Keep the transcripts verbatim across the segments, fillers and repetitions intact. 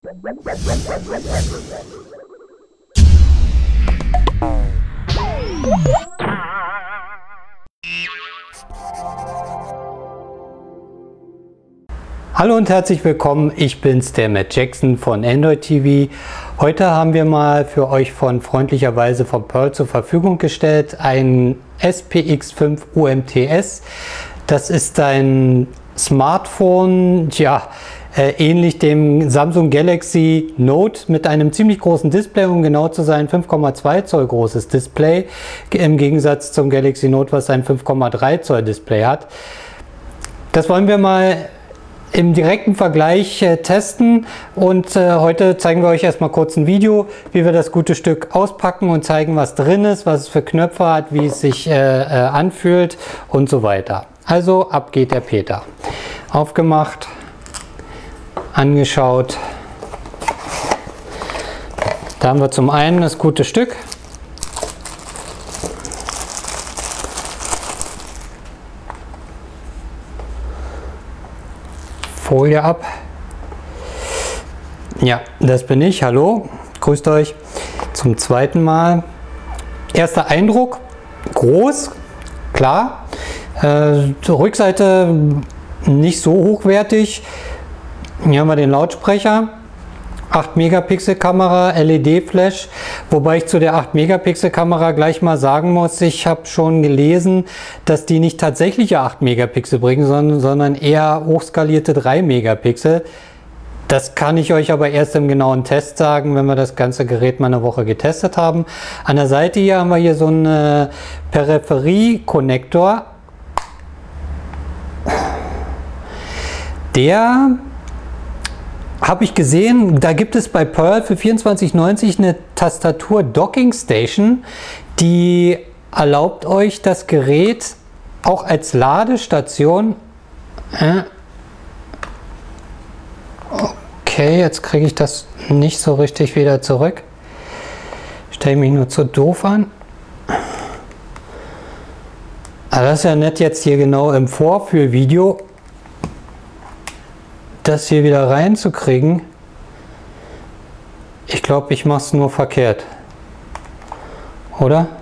Hallo und herzlich willkommen, ich bin's, der Matt Jackson von Android T V. Heute haben wir mal für euch von freundlicherweise von Pearl zur Verfügung gestellt ein S P X fünf U M T S. Das ist ein Smartphone, ja, äh, ähnlich dem Samsung Galaxy Note mit einem ziemlich großen Display, um genau zu sein, fünf Komma zwei Zoll großes Display, im Gegensatz zum Galaxy Note, was ein fünf Komma drei Zoll Display hat. Das wollen wir mal im direkten Vergleich äh, testen und äh, heute zeigen wir euch erstmal kurz ein Video, wie wir das gute Stück auspacken und zeigen, was drin ist, was es für Knöpfe hat, wie es sich äh, äh, anfühlt und so weiter. Also ab geht der Peter. Aufgemacht, angeschaut. Da haben wir zum einen das gute Stück. Folie ab. Ja, das bin ich. Hallo, grüßt euch zum zweiten Mal. Erster Eindruck, groß, klar. Äh, zur Rückseite nicht so hochwertig. Hier haben wir den Lautsprecher. acht Megapixel Kamera, L E D Flash, wobei ich zu der acht Megapixel Kamera gleich mal sagen muss, ich habe schon gelesen, dass die nicht tatsächliche acht Megapixel bringen, sondern, sondern eher hochskalierte drei Megapixel. Das kann ich euch aber erst im genauen Test sagen, wenn wir das ganze Gerät mal eine Woche getestet haben. An der Seite hier haben wir hier so einen Peripherie-Konnektor. Der habe ich gesehen, da gibt es bei Pearl für vierundzwanzig neunzig eine Tastatur Docking Station, die erlaubt euch das Gerät auch als Ladestation. Äh, okay, jetzt kriege ich das nicht so richtig wieder zurück. Stelle mich nur zu doof an. Aber das ist ja nett jetzt hier genau im Vorführvideo das hier wieder reinzukriegen. Ich glaube, ich mache es nur verkehrt. Oder?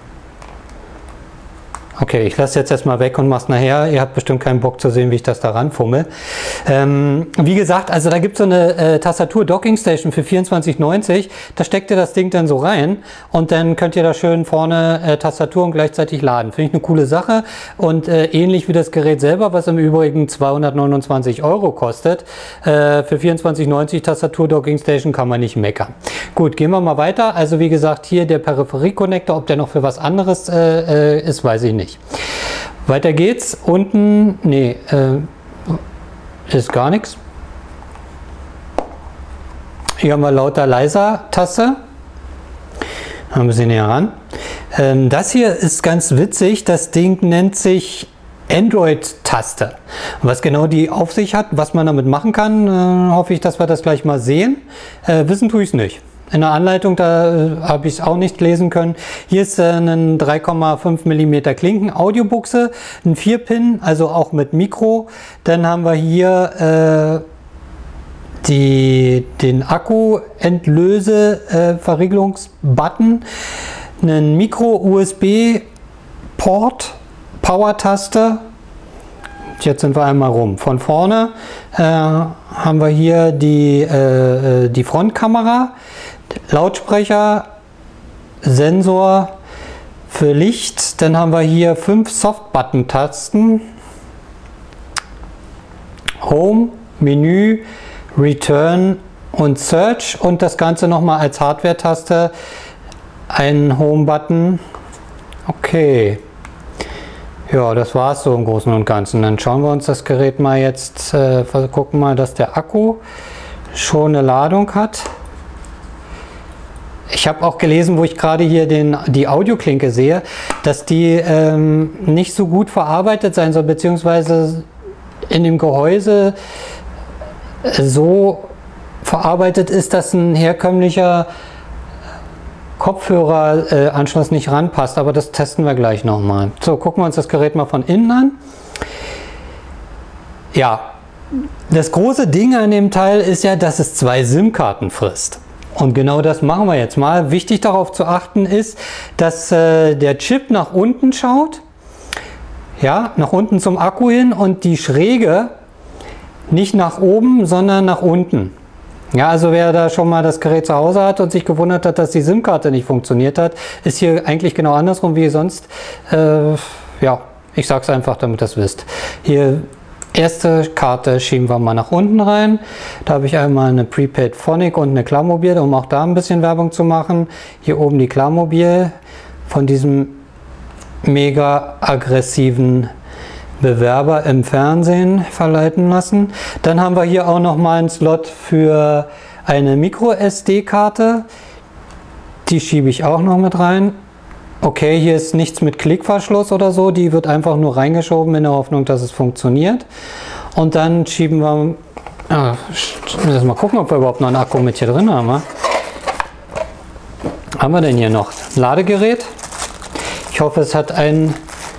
Okay, ich lasse jetzt erstmal weg und mache es nachher. Ihr habt bestimmt keinen Bock zu sehen, wie ich das da ranfummel. Ähm, wie gesagt, also da gibt es so eine äh, Tastatur Docking Station für vierundzwanzig neunzig. Da steckt ihr das Ding dann so rein und dann könnt ihr da schön vorne äh, Tastatur und gleichzeitig laden. Finde ich eine coole Sache und äh, ähnlich wie das Gerät selber, was im Übrigen zweihundertneunundzwanzig Euro kostet. Äh, für vierundzwanzig neunzig Tastatur Docking Station kann man nicht meckern. Gut, gehen wir mal weiter. Also wie gesagt, hier der Peripherie-Konnektor, ob der noch für was anderes äh, ist, weiß ich nicht. Weiter geht's. Unten, nee, äh, ist gar nichts. Hier haben wir lauter leiser Taste. Ein bisschen näher ran. Ähm, das hier ist ganz witzig. Das Ding nennt sich Android-Taste. Was genau die auf sich hat, was man damit machen kann, äh, hoffe ich, dass wir das gleich mal sehen. Äh, wissen tue ich es nicht. In der Anleitung, da äh, habe ich es auch nicht lesen können. Hier ist äh, ein drei Komma fünf Millimeter Klinken Audiobuchse, ein vier Pin, also auch mit Mikro. Dann haben wir hier äh, die, den Akku-Entlöse-Verriegelungsbutton, äh, einen Micro-U S B-Port, Power-Taste. Jetzt sind wir einmal rum. Von vorne äh, haben wir hier die, äh, die Frontkamera, Lautsprecher, Sensor für Licht. Dann haben wir hier fünf Soft-Button-Tasten. Home, Menü, Return und Search und das Ganze nochmal als Hardware-Taste. Ein Home-Button. Okay. Ja, das war es so im Großen und Ganzen. Dann schauen wir uns das Gerät mal jetzt, äh, gucken mal, dass der Akku schon eine Ladung hat. Ich habe auch gelesen, wo ich gerade hier den, die Audioklinke sehe, dass die ähm, nicht so gut verarbeitet sein soll, beziehungsweise in dem Gehäuse so verarbeitet ist, dass ein herkömmlicher Kopfhöreranschluss äh, nicht ranpasst, aber das testen wir gleich nochmal. So, gucken wir uns das Gerät mal von innen an. Ja, Das große Ding an dem Teil ist ja, dass es zwei SIM-Karten frisst. Und genau das machen wir jetzt mal. Wichtig darauf zu achten ist, dass äh, der Chip nach unten schaut, ja, nach unten zum Akku hin und die Schräge nicht nach oben, sondern nach unten. Ja, also wer da schon mal das Gerät zu Hause hat und sich gewundert hat, dass die SIM-Karte nicht funktioniert hat, ist hier eigentlich genau andersrum wie sonst. Äh, ja, ich sage es einfach, damit ihr es wisst. Hier erste Karte schieben wir mal nach unten rein. Da habe ich einmal eine Prepaid Phonic und eine Klarmobil, um auch da ein bisschen Werbung zu machen. Hier oben die Klarmobil von diesem mega aggressiven Bewerber im Fernsehen verleiten lassen. Dann haben wir hier auch noch mal einen Slot für eine Micro S D-Karte. Die schiebe ich auch noch mit rein. Okay, hier ist nichts mit Klickverschluss oder so, die wird einfach nur reingeschoben in der Hoffnung, dass es funktioniert. Und dann schieben wir, ja, mal gucken, ob wir überhaupt noch einen Akku mit hier drin haben. Was haben wir denn hier noch? Ladegerät. Ich hoffe, es hat einen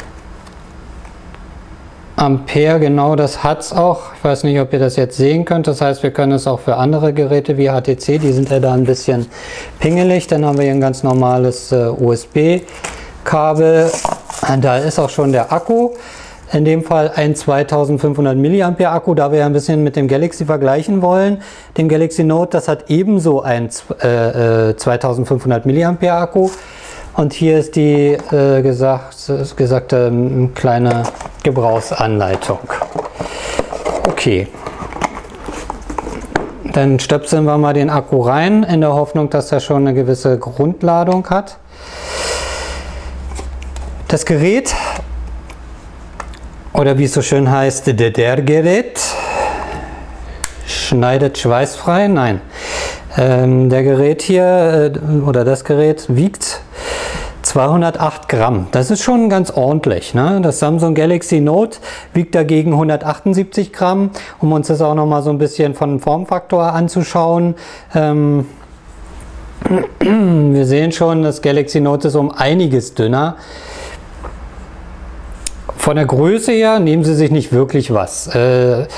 Ampere, genau, das hat es auch. Ich weiß nicht, ob ihr das jetzt sehen könnt. Das heißt, wir können es auch für andere Geräte wie H T C, die sind ja da ein bisschen pingelig. Dann haben wir hier ein ganz normales äh, U S B-Kabel. Da ist auch schon der Akku. In dem Fall ein zweitausendfünfhundert Milliampere Akku, da wir ja ein bisschen mit dem Galaxy vergleichen wollen. Dem Galaxy Note, das hat ebenso ein äh, zweitausendfünfhundert Milliampere Akku. Und hier ist die äh, gesagt, gesagte äh, kleine Gebrauchsanleitung. Okay. Dann stöpseln wir mal den Akku rein, in der Hoffnung, dass er schon eine gewisse Grundladung hat. Das Gerät, oder wie es so schön heißt, der, der Gerät, schneidet schweißfrei. Nein. Ähm, der Gerät hier, äh, oder das Gerät, wiegt zweihundertacht Gramm. Das ist schon ganz ordentlich. Ne? Das Samsung Galaxy Note wiegt dagegen hundertachtundsiebzig Gramm. Um uns das auch noch mal so ein bisschen von Formfaktor anzuschauen. Ähm, wir sehen schon, das Galaxy Note ist um einiges dünner. Von der Größe her nehmen sie sich nicht wirklich was. Äh,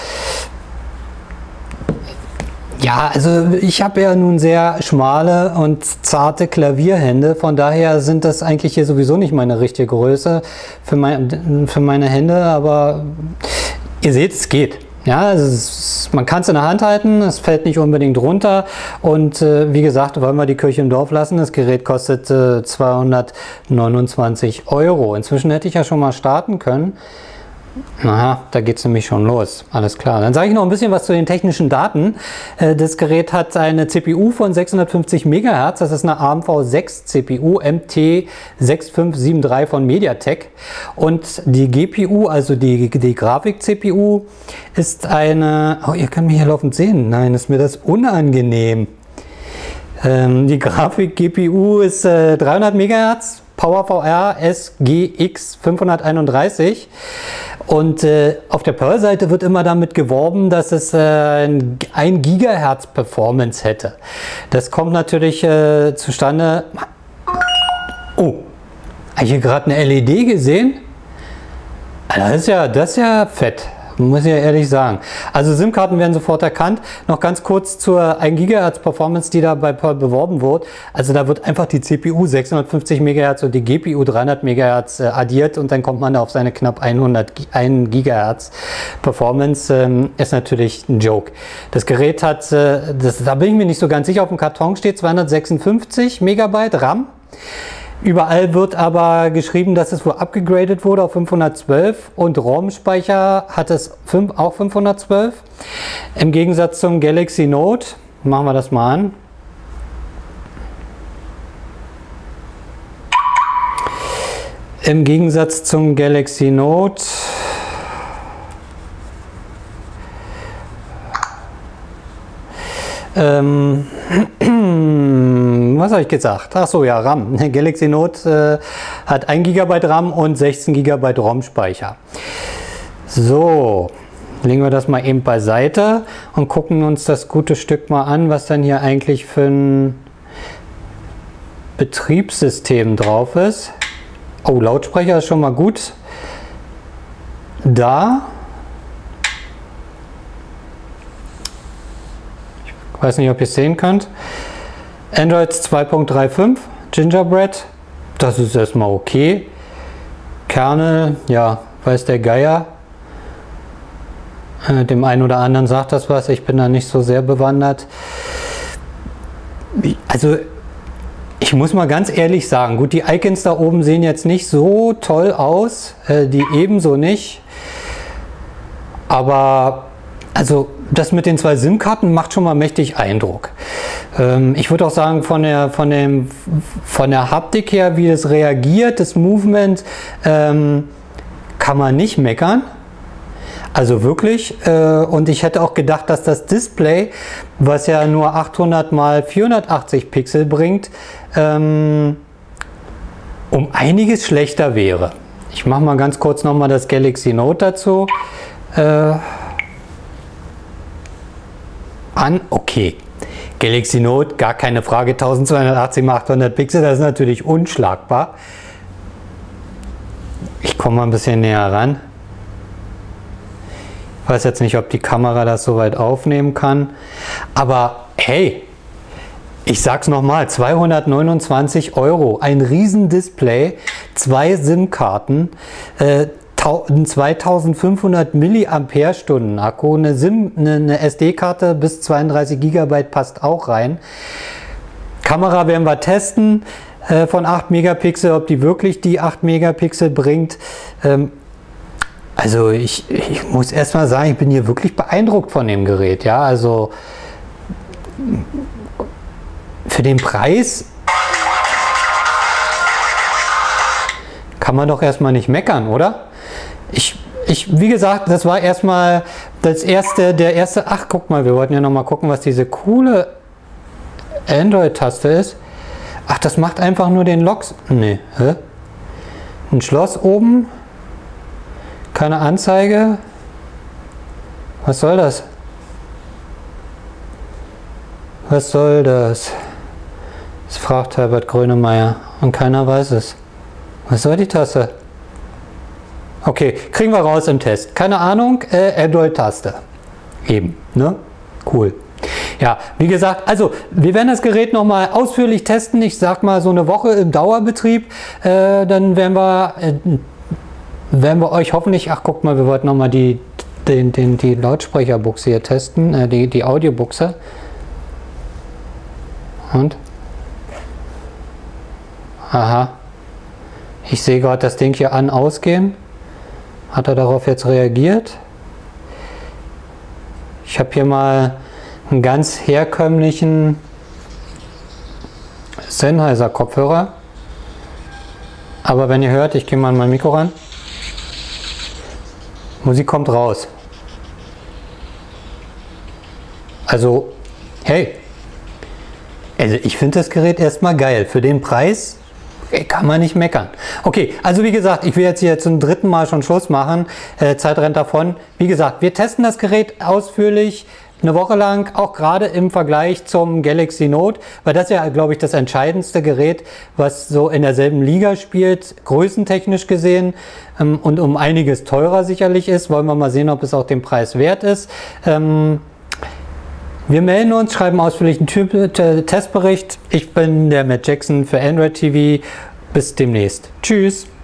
Ja, also ich habe ja nun sehr schmale und zarte Klavierhände, von daher sind das eigentlich hier sowieso nicht meine richtige Größe für, mein, für meine Hände, aber ihr seht, es geht. Ja, es ist, man kann es in der Hand halten, es fällt nicht unbedingt runter und äh, wie gesagt, wollen wir die Kirche im Dorf lassen, das Gerät kostet äh, zweihundertneunundzwanzig Euro. Inzwischen hätte ich ja schon mal starten können. Naja, da geht es nämlich schon los. Alles klar. Dann sage ich noch ein bisschen was zu den technischen Daten. Das Gerät hat eine C P U von sechshundertfünfzig Megahertz. Das ist eine A M V sechs C P U M T sechs fünf sieben drei von MediaTek. Und die G P U, also die, die Grafik-C P U, ist eine... Oh, ihr könnt mich hier laufend sehen. Nein, ist mir das unangenehm. Ähm, die Grafik-G P U ist äh, dreihundert Megahertz. PowerVR S G X fünfhunderteinunddreißig und äh, auf der Pearl-Seite wird immer damit geworben, dass es äh, ein Gigahertz Performance hätte. Das kommt natürlich äh, zustande. Oh, habe ich hier gerade eine L E D gesehen? Das ist ja, das ist ja fett. Muss ich ja ehrlich sagen. Also SIM-Karten werden sofort erkannt. Noch ganz kurz zur ein Gigahertz Performance, die da bei Pearl beworben wird. Also da wird einfach die C P U sechshundertfünfzig Megahertz und die G P U dreihundert Megahertz äh, addiert und dann kommt man da auf seine knapp hundert Gigahertz Performance. Ähm, ist natürlich ein Joke. Das Gerät hat, äh, das, da bin ich mir nicht so ganz sicher, auf dem Karton steht zweihundertsechsundfünfzig Megabyte RAM. Überall wird aber geschrieben, dass es wohl abgegradet wurde auf fünfhundertzwölf und ROM-Speicher hat es auch fünfhundertzwölf. Im Gegensatz zum Galaxy Note, machen wir das mal an. Im Gegensatz zum Galaxy Note ähm, was habe ich gesagt? Ach so, ja, RAM. Galaxy Note äh, hat ein Gigabyte RAM und sechzehn Gigabyte ROM-Speicher. So, legen wir das mal eben beiseite und gucken uns das gute Stück mal an, was dann hier eigentlich für ein Betriebssystem drauf ist. Oh, Lautsprecher ist schon mal gut. Da. Weiß nicht, ob ihr es sehen könnt. Android zwei Punkt fünfunddreißig, Gingerbread. Das ist erstmal okay. Kernel, ja, weiß der Geier. Äh, dem einen oder anderen sagt das was. Ich bin da nicht so sehr bewandert. Also, ich muss mal ganz ehrlich sagen, gut, die Icons da oben sehen jetzt nicht so toll aus. Äh, die ebenso nicht. Aber, also, das mit den zwei SIM-Karten macht schon mal mächtig Eindruck. Ähm, ich würde auch sagen, von der, von, dem, von der Haptik her, wie es reagiert, das Movement, ähm, kann man nicht meckern. Also wirklich. Äh, und ich hätte auch gedacht, dass das Display, was ja nur achthundert mal vierhundertachtzig Pixel bringt, ähm, um einiges schlechter wäre. Ich mache mal ganz kurz nochmal das Galaxy Note dazu. Äh, an, okay. Galaxy Note, gar keine Frage, zwölfhundertachtzig mal achthundert Pixel, das ist natürlich unschlagbar. Ich komme mal ein bisschen näher ran. Ich weiß jetzt nicht, ob die Kamera das soweit aufnehmen kann, aber hey, ich sag's nochmal, zweihundertneunundzwanzig Euro, ein riesen Display, zwei SIM-Karten, äh, zweitausendfünfhundert Milliampere-Stunden Akku, eine, SIM, eine, eine S D-Karte bis zweiunddreißig Gigabyte passt auch rein. Kamera werden wir testen äh, von acht Megapixel, ob die wirklich die acht Megapixel bringt. Ähm, also ich, ich muss erstmal sagen, ich bin hier wirklich beeindruckt von dem Gerät. Ja, also für den Preis kann man doch erstmal nicht meckern, oder? Ich, ich, wie gesagt, das war erstmal das erste, der erste, ach guck mal, wir wollten ja noch mal gucken, was diese coole Android-Taste ist. Ach, das macht einfach nur den Locks, nee, hä? Ein Schloss oben, keine Anzeige, was soll das? Was soll das? Das fragt Herbert Grönemeyer und keiner weiß es. Was soll die Taste? Okay, kriegen wir raus im Test. Keine Ahnung, äh, Android-Taste. Eben, ne? Cool. Ja, wie gesagt, also wir werden das Gerät nochmal ausführlich testen. Ich sag mal so eine Woche im Dauerbetrieb. Äh, dann werden wir, äh, werden wir euch hoffentlich, ach guckt mal, wir wollten nochmal die, den, den, die Lautsprecherbuchse hier testen, äh, die, die Audiobuchse. Und? Aha. Ich sehe gerade das Ding hier an, ausgehen. Hat er darauf jetzt reagiert? Ich habe hier mal einen ganz herkömmlichen Sennheiser Kopfhörer. Aber wenn ihr hört, ich gehe mal an mein Mikro ran. Musik kommt raus. Also, hey. Also ich finde das Gerät erstmal geil. Für den Preis kann man nicht meckern. Okay, also wie gesagt, ich will jetzt hier zum dritten Mal schon Schluss machen. Äh, Zeit rennt davon. Wie gesagt, wir testen das Gerät ausführlich eine Woche lang, auch gerade im Vergleich zum Galaxy Note, weil das ja, glaube ich, das entscheidendste Gerät, was so in derselben Liga spielt, größentechnisch gesehen, ähm, und um einiges teurer sicherlich ist. Wollen wir mal sehen, ob es auch den Preis wert ist. Ähm, Wir melden uns, schreiben ausführlich einen Testbericht. Ich bin der Matt Jackson für Android T V. Bis demnächst. Tschüss.